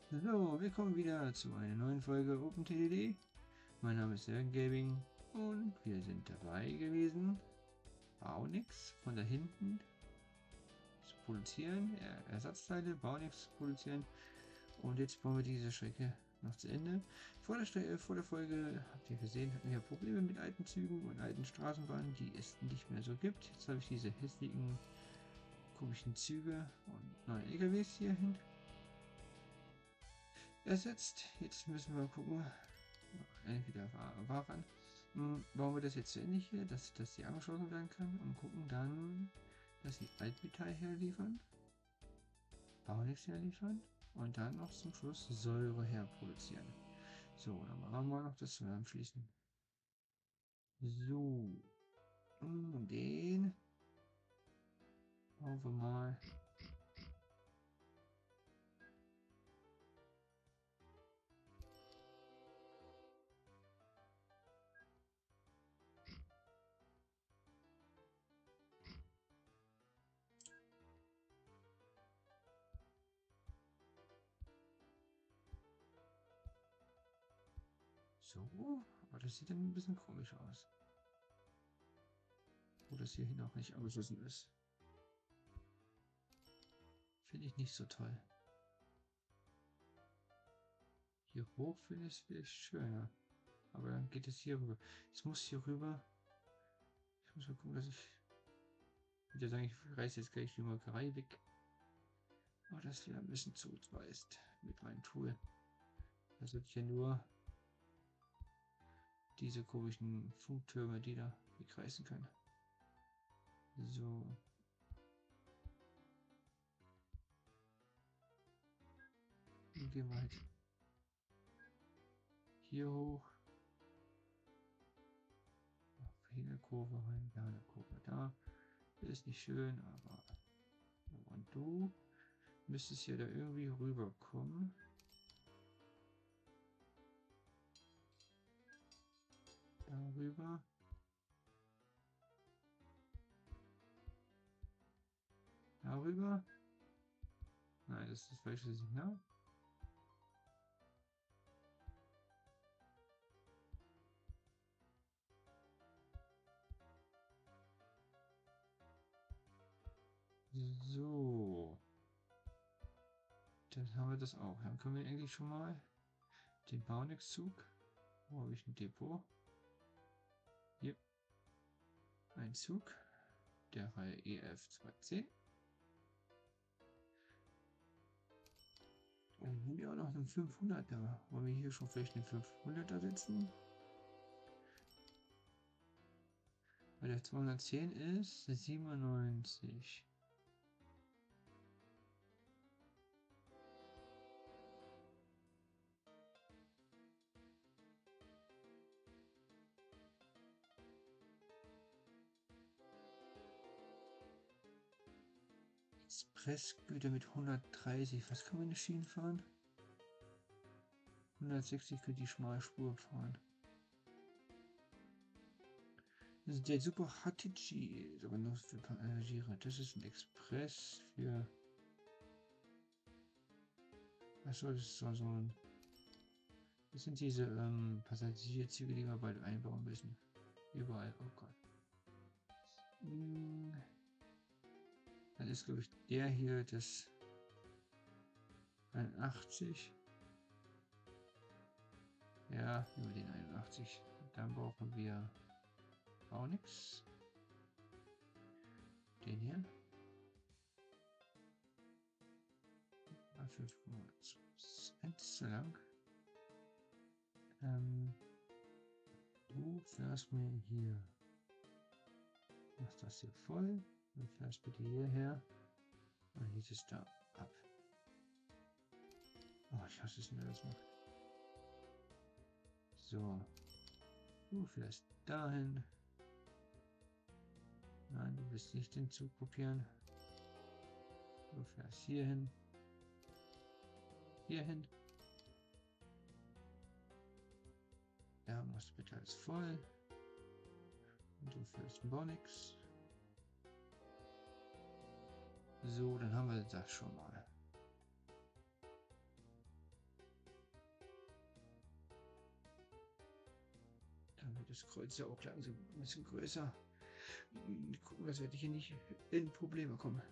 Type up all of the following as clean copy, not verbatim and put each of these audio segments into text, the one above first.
So, willkommen wieder zu einer neuen Folge OpenTDD. Mein Name ist Jörgen Gaming und wir sind dabei gewesen, Baunix von da hinten zu produzieren, Ersatzteile, Baunix zu produzieren. Und jetzt bauen wir diese Strecke noch zu Ende. Vor der Folge, habt ihr gesehen, hatten wir Probleme mit alten Zügen und alten Straßenbahnen, die es nicht mehr so gibt. Jetzt habe ich diese hässlichen, komischen Züge und neue LKWs hierhin ersetzt. Jetzt müssen wir gucken, entweder Waren. Bauen wir das jetzt zu Ende hier, dass die angeschlossen werden kann und gucken dann, dass sie Altmetall herliefern, Baunix herliefern und dann noch zum Schluss Säure herproduzieren. So, dann machen wir noch das zusammenschließen. So, den bauen wir mal. So, aber das sieht dann ein bisschen komisch aus. Wo das hier noch nicht angeschlossen ist. Finde ich nicht so toll. Hier hoch finde ich es vielleicht schöner. Aber dann geht es hier rüber. Ich muss hier rüber. Ich muss mal gucken, dass ich. Ich würde sagen, ich reiße jetzt gleich die Molkerei weg. Aber das wieder ein bisschen zu weit mit meinem Tool. Das wird hier nur diese komischen Funktürme, die da wegreißen können. So. Dann gehen wir halt hier hoch. Hier eine Kurve rein, da eine Kurve da. Ist nicht schön, aber. Und du müsstest ja da irgendwie rüberkommen. Darüber. Darüber. Nein, das ist das falsche Signal. So. Dann haben wir das auch. Dann können wir eigentlich schon mal den Baunix-Zug. Wo habe ich ein Depot? Hier. Ein Zug der Reihe EF210. Und hier haben wir auch noch einen 500er. Wollen wir hier schon vielleicht einen 500er setzen? Weil der 210 ist 97. Expressgüter mit 130. Was kann man in den Schienen fahren? 160 für die Schmalspur fahren. Das ist der Super Hatichi, aber nur für Passagiere. Das ist ein Express für. Achso, das ist so ein. Das sind diese Passagierzüge, die wir bald einbauen müssen. Überall. Oh Gott. Dann ist, glaube ich, der hier das 81. Ja, über den 81. Dann brauchen wir Baunix. Den hier. 5,2 zu lang. Du fährst mir hier. Mach das hier voll. Dann fährst bitte hierher. Und hier ist da ab. Oh, ich hasse es, wenn er das macht. So. Du fährst dahin. Nein, du willst nicht den Zug kopieren. Du fährst hierhin. Hierhin. Da musst du bitte alles voll. Und du fährst Baunix. So, dann haben wir das schon mal. das Kreuz ist ja auch langsam ein bisschen größer. Gucken, dass wir hier nicht in Probleme kommen.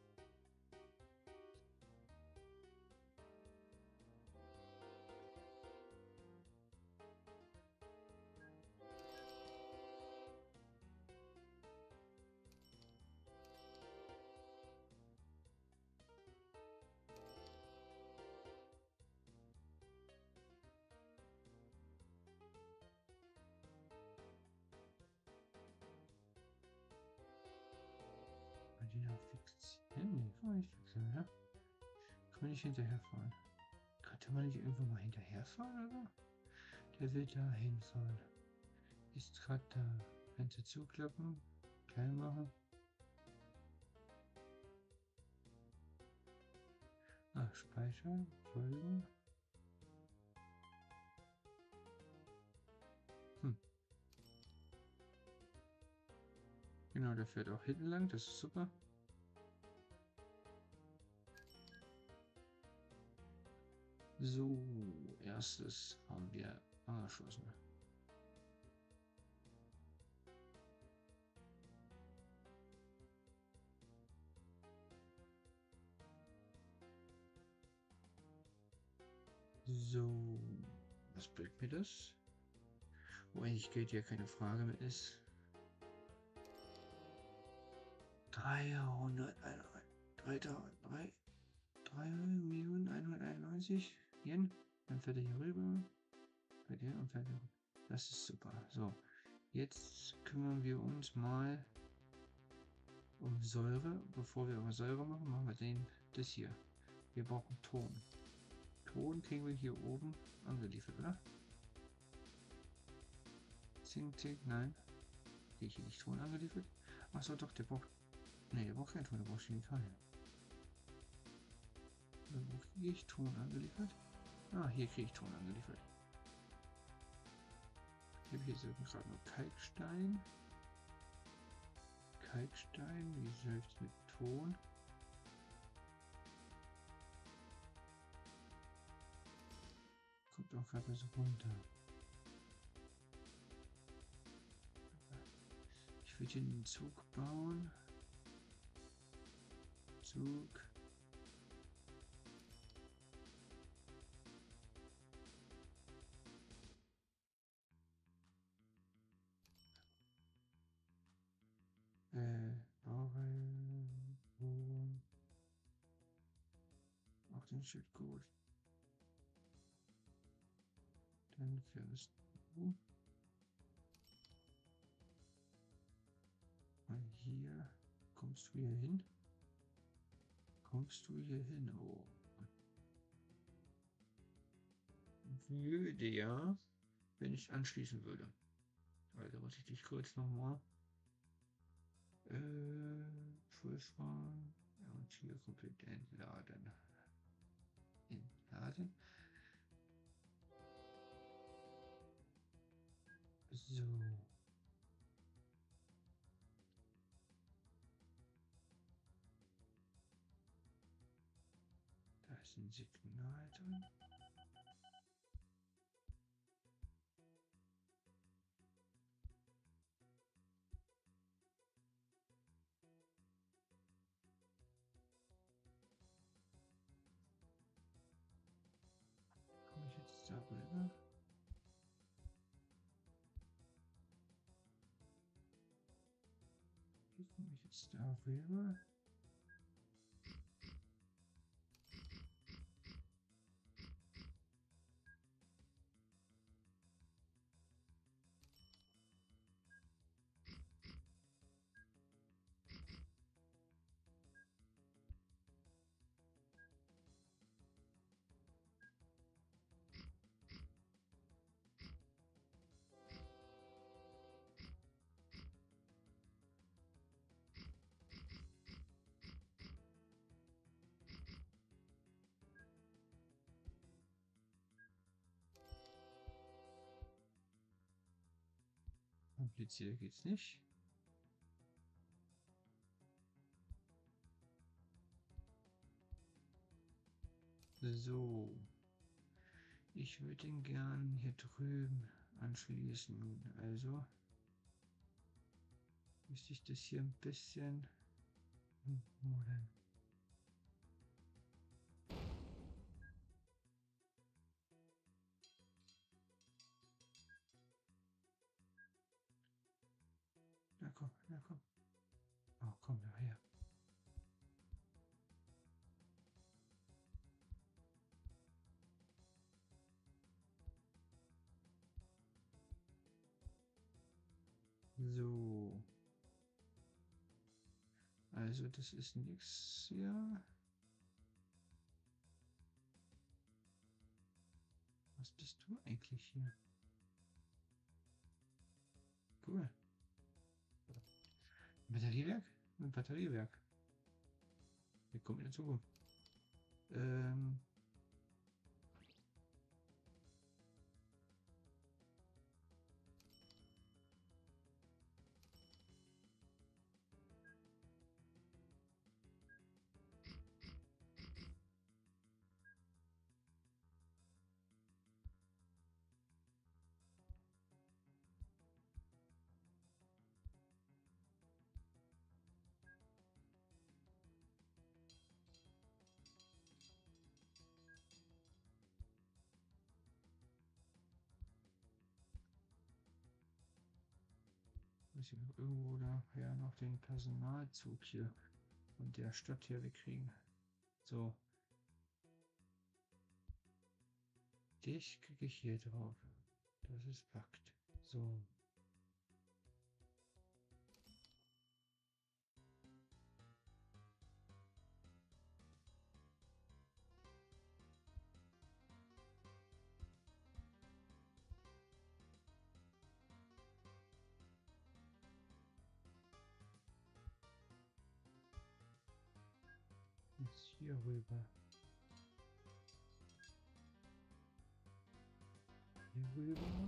Die noch fix. Nee, kann man nicht fixen, ja? Kann man nicht hinterherfahren. Könnte man nicht irgendwo mal hinterherfahren, oder? Der will da hinfahren. Ist gerade da. Fenster zuklappen, klein machen. Ah, speichern, folgen. Genau, der fährt auch hinten lang, das ist super. So, erstes haben wir angeschlossen. So, was bringt mir das? Wo eigentlich Geld ja keine Frage mehr ist. 3.191 Yen. Dann fährt er hier rüber. Fährt er und fährt er. Das ist super. So, jetzt kümmern wir uns mal um Säure. Bevor wir aber Säure machen, machen wir das hier. Wir brauchen Ton. Ton kriegen wir hier oben angeliefert, oder? Zink, Zink, nein. Kriege ich hier nicht Ton angeliefert? Achso, doch, der braucht. Ne, der braucht keinen Ton, der braucht Chemikalien. Wo kriege ich Ton angeliefert? Ah, hier kriege ich Ton angeliefert. Ich habe hier gerade nur Kalkstein. Kalkstein, wie läuft mit Ton? Kommt auch gerade so runter. Ich würde hier einen Zug bauen. Zug. Auch den Schild gut. Dann fährst du. Und hier kommst du hier hin. Kommst du hier hin? Oh. Würde ja, wenn ich anschließen würde. Also muss ich dich kurz nochmal Fußfahren. Ja, und hier komplett entladen. Entladen. So. Da ist ein Signal drin. Komme ich jetzt da rüber? Wie komme ich jetzt da rüber? Komplizierter geht's nicht. So. Ich würde ihn gern hier drüben anschließen. Also müsste ich das hier ein bisschen modeln. Na komm, na komm. Oh, komm da her. So. Also das ist nichts hier. Was bist du eigentlich hier? Cool. Batteriewerk? Ein Batteriewerk. Wir kommen in der Zukunft. Muss ich irgendwo daher noch den Personalzug hier von der Stadt hier wegkriegen. So. Dich kriege ich hier drauf. Das ist Fakt. So. Jetzt hier rüber. Hier rüber.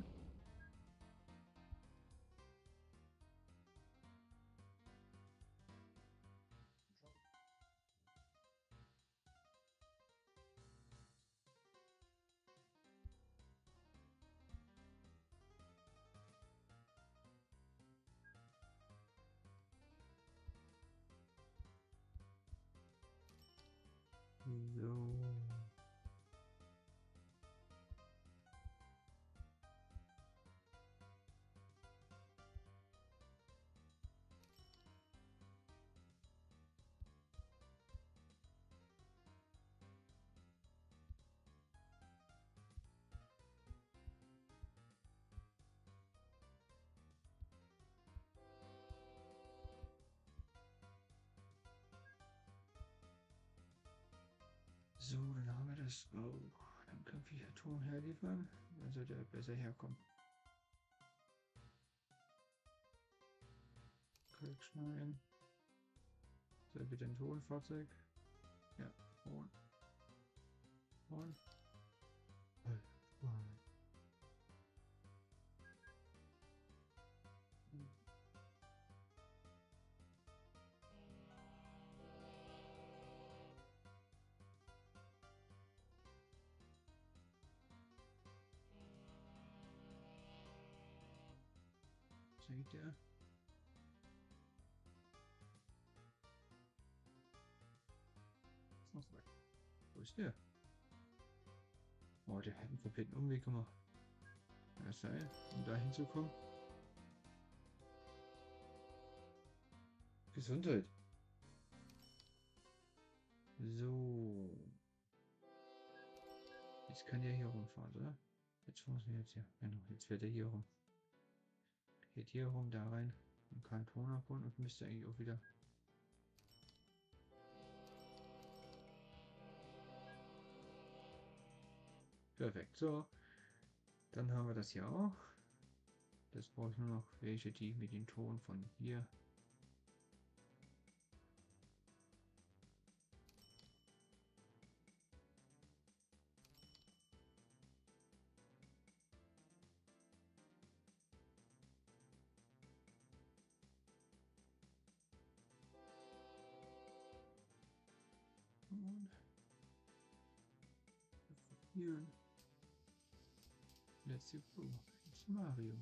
So. So, dann haben wir das auch. Dann können wir hier Turm herliefern. Dann sollte er besser herkommen. Kalk schneiden. So, bitte ein Tonfahrzeug. Ja, und. Und. Seht ihr? Wo ist der? Oh, der hat einen kompletten Umweg gemacht. Ja, sei, um da hinzukommen. Gesundheit. So. Jetzt kann der hier rumfahren, oder? Jetzt funktioniert es ja. Genau, jetzt fährt er hier rum. Geht hier rum, da rein. Im Kanton abholen und müsste eigentlich auch wieder. Perfekt. So. Dann haben wir das hier auch. Das brauche ich nur noch welche, die mit dem Ton von hier. Und hier. Let's go. Mario.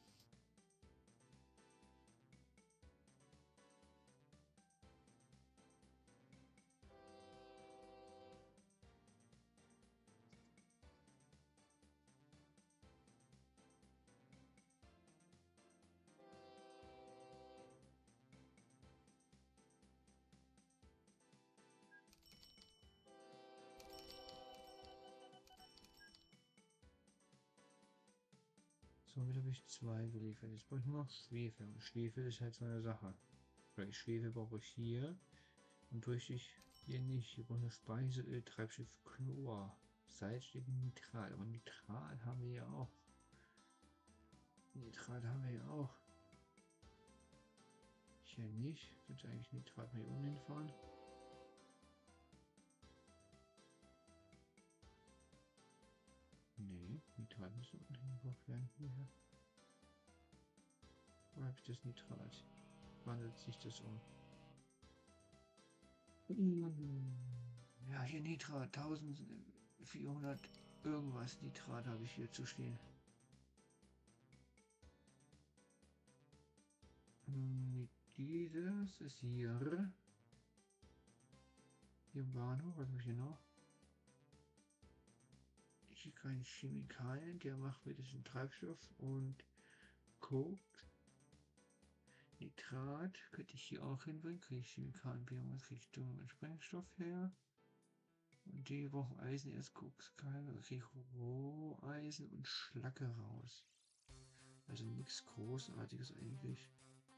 Somit habe ich 2 geliefert. Jetzt brauche ich nur noch Schwefel. Und Schwefel ist halt so eine Sache. Weil Schwefel brauche ich hier. Und bräuchte ich hier nicht. Hier brauche ich Speiseöl, Treibstoff, Chlor, Salzstäbe, Nitrat. Aber Nitrat haben wir ja auch. Nitrat haben wir ja auch. Hier nicht. Könnte eigentlich Nitrat mal hier unten hinfahren. Nee, Nitrat müsste unten hingebracht werden. Hierher. Wo habe ich das Nitrat? Wandelt sich das um? Ja, hier Nitrat, 1400 irgendwas Nitrat habe ich hier zu stehen. Dieses ist hier. Hier im Bahnhof, was habe ich hier noch? Hier keine Chemikalien, der macht mir das in Treibstoff und Koks. Nitrat könnte ich hier auch hinbringen, kriege ich Chemikalien, Biomassrichtung und Sprengstoff her. Und die brauchen Eisen, erst Koks, kriege ich Roheisen und Schlacke raus. Also nichts Großartiges eigentlich.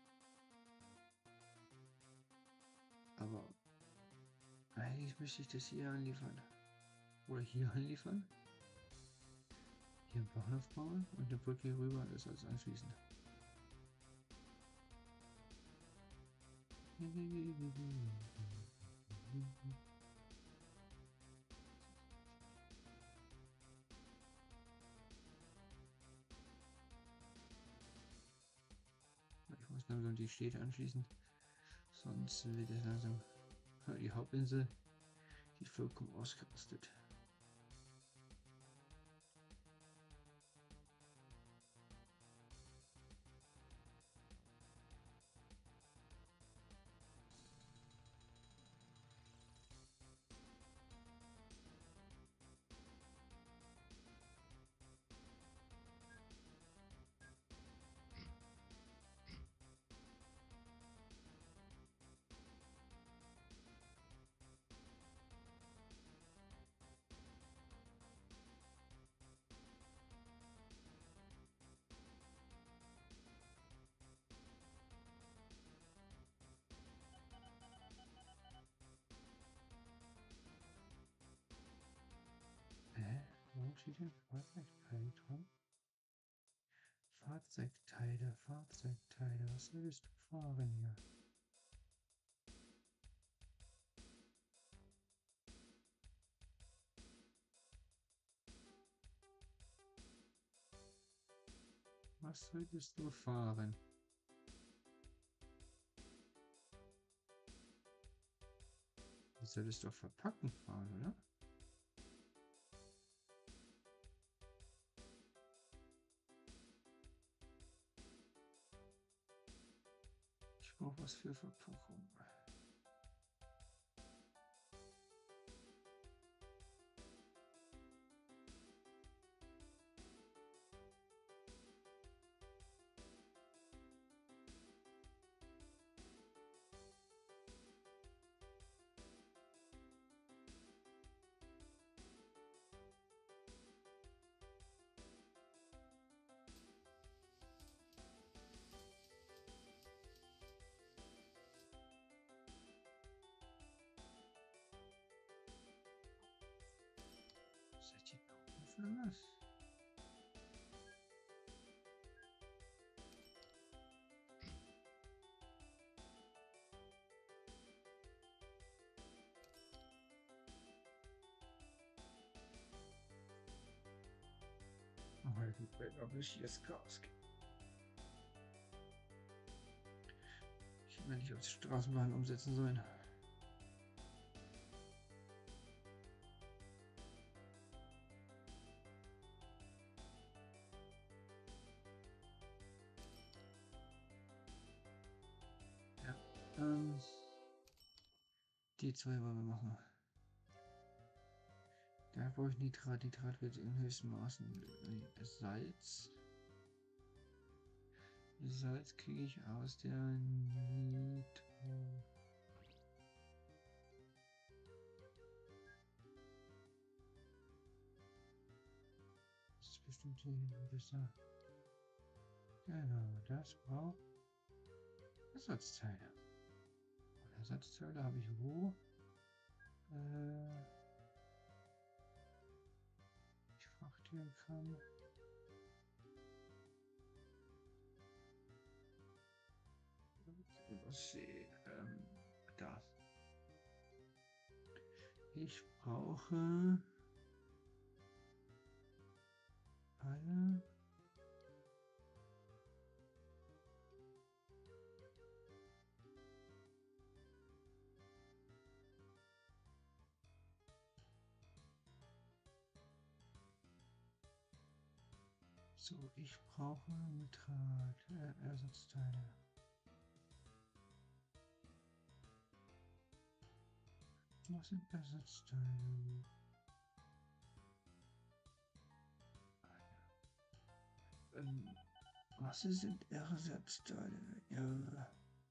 Aber eigentlich müsste ich das hier anliefern. Oder hier anliefern. Hier einen Bahnhof bauen und eine Brücke rüber, das alles anschließen. Ich muss langsam die Städte anschließen. Sonst wird es langsam die Hauptinsel, die vollkommen ausgerastet. Wo steht denn Fahrzeugteile dran? Fahrzeugteile, Fahrzeugteile. Was willst du fahren hier? Was solltest du fahren? Du solltest doch verpacken fahren, oder? Ich brauche was für Verpackung. Seid ihr drauf oder was? Ob ich hier das Chaos gibt. Ich hätte nicht auf die Straßenbahn umsetzen sollen. Die zwei wollen wir machen. Da brauche ich Nitrat. Nitrat wird in höchsten Maßen. Salz. Salz kriege ich aus der Nitro. Das ist bestimmt hier besser. Genau, das braucht Ersatzteile. Und Ersatzteile habe ich wo? Ich frage kann. Da. Ich brauche alle. So, ich brauche Nitrat, Ersatzteile. Was sind Ersatzteile? Was sind Ersatzteile? Ja.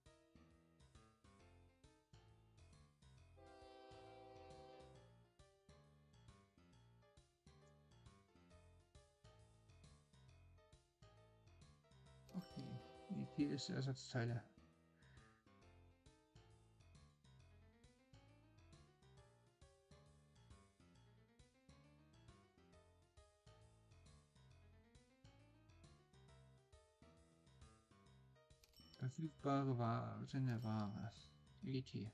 Okay, hier ist Ersatzteile. Verfügbare Ware, Sinne Ware. ET.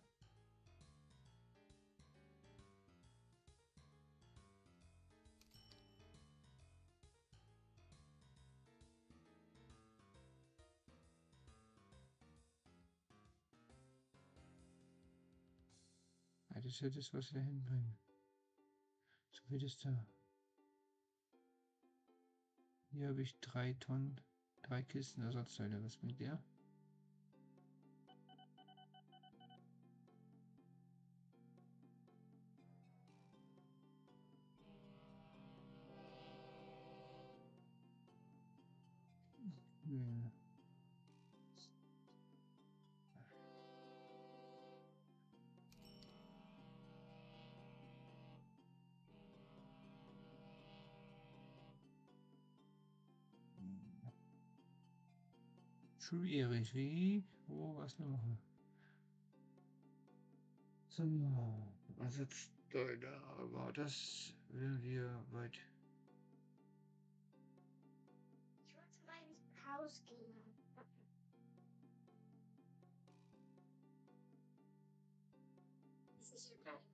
Ja, das ist das, was wir hinbringen. So viel ist da. Hier habe ich 3 Tonnen, 3 Kisten Ersatzteile. Was bringt der? Ja. Schwierig, wie? Wo, was wir machen? So, Ersatzteile, aber das werden wir weit. Ich wollte mal ins Haus gehen. Sicher bleiben.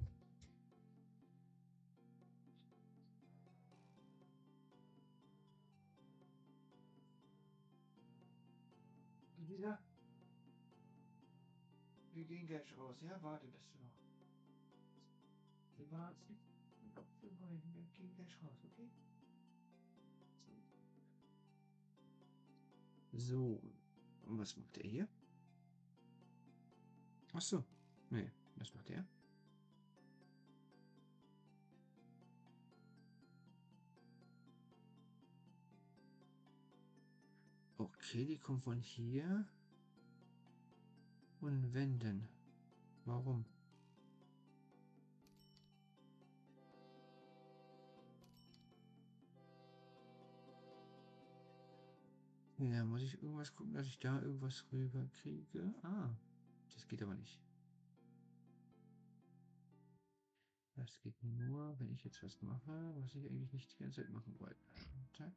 Lisa, wir gehen gleich raus. Ja, warte, das noch. Wir warten. Wir gehen gleich raus, okay? So, und was macht er hier? Ach so, nee, was macht er? Okay, die kommt von hier und wenden. Warum? Ja, muss ich irgendwas gucken, dass ich da irgendwas rüber kriege? Ah, das geht aber nicht. Das geht nur, wenn ich jetzt was mache, was ich eigentlich nicht die ganze Zeit machen wollte. Zack.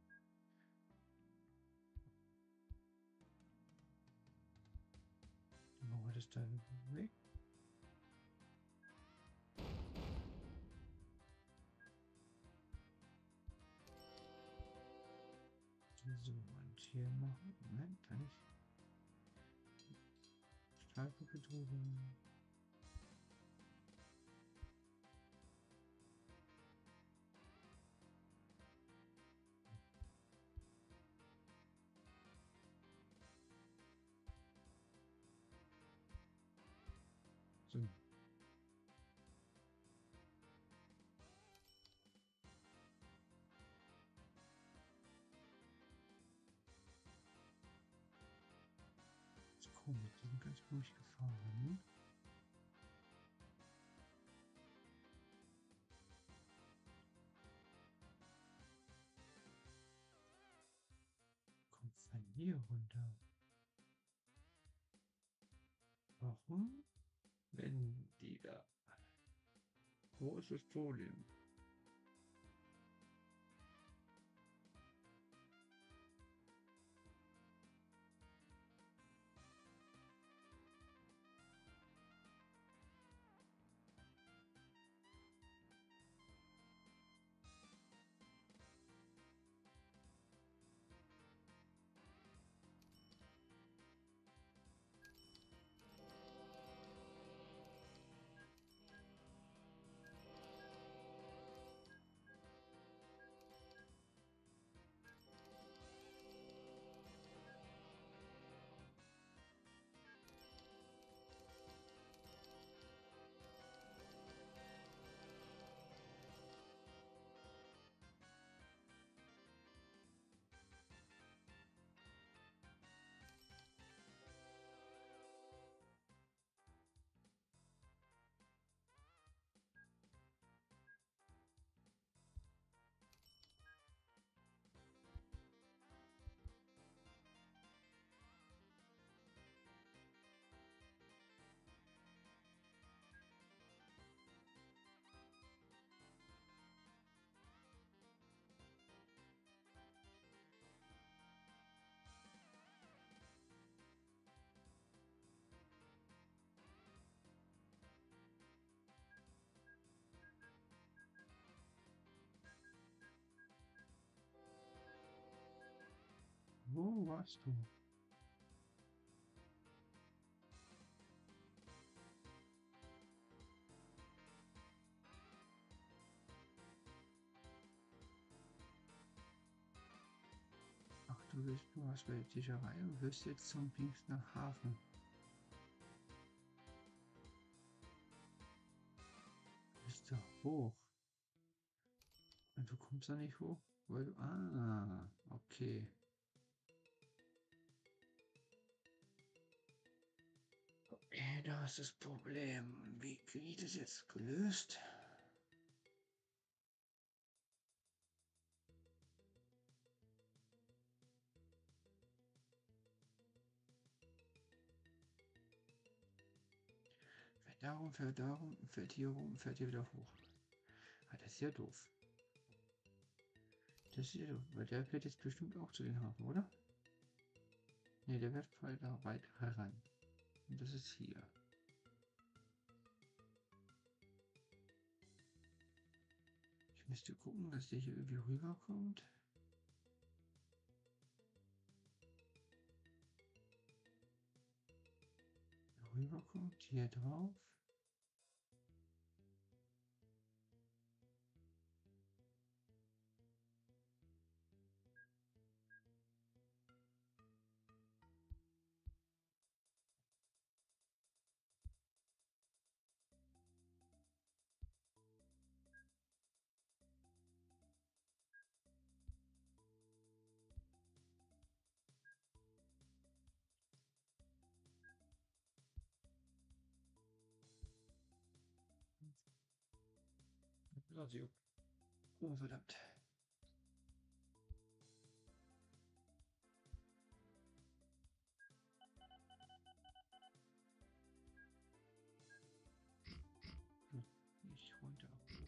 Dann machen wir das da weg. So, und hier machen. Moment, kann ich. Stahlkuppe drüber. durchgefahren. Kommt von hier runter. Warum? Wenn die da. Großes Problem. Wo warst du? Ach, du hast bei der Tischerei und wirst jetzt zum Pfingstner Hafen. Bist du hoch? Und du kommst da nicht hoch? Weil du. Ah, okay. Okay, da ist das Problem. Wie kriege ich das jetzt gelöst? Fährt darum, fährt darum, fährt hier rum, fährt hier wieder hoch. Ah, das ist ja doof. Das ist ja doof, weil der fährt jetzt bestimmt auch zu den Hafen, oder? Ne, der wird weit heran. Und das ist hier. Ich müsste gucken, dass der hier irgendwie rüberkommt. Rüberkommt, hier drauf. Also, oh, verdammt. Nicht runter.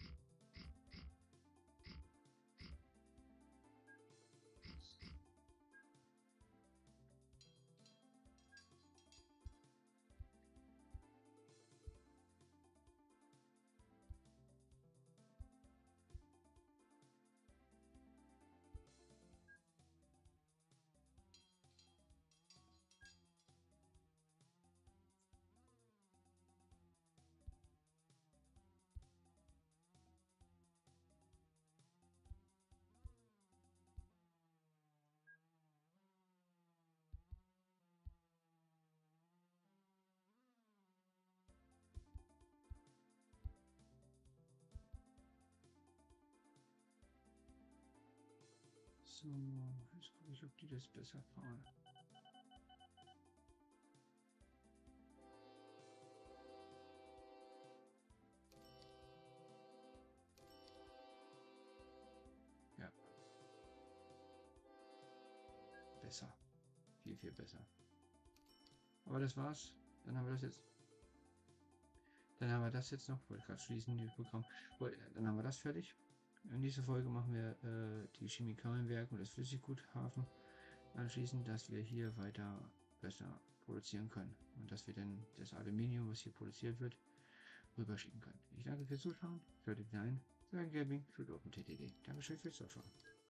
So, jetzt gucke ich, ob die das besser fahren. besser. Viel, viel besser. Aber das war's. Dann haben wir das jetzt. Dann haben wir das jetzt noch. Wollte gerade schließen, dieses Programm. Dann haben wir das fertig. In dieser Folge machen wir die Chemikalienwerke und das Flüssigguthafen anschließend, dass wir hier weiter besser produzieren können. Und dass wir dann das Aluminium, was hier produziert wird, rüberschicken können. Ich danke fürs Zuschauen. Hört wieder ein. Gaming für OpenTTD. Dankeschön fürs Zuschauen.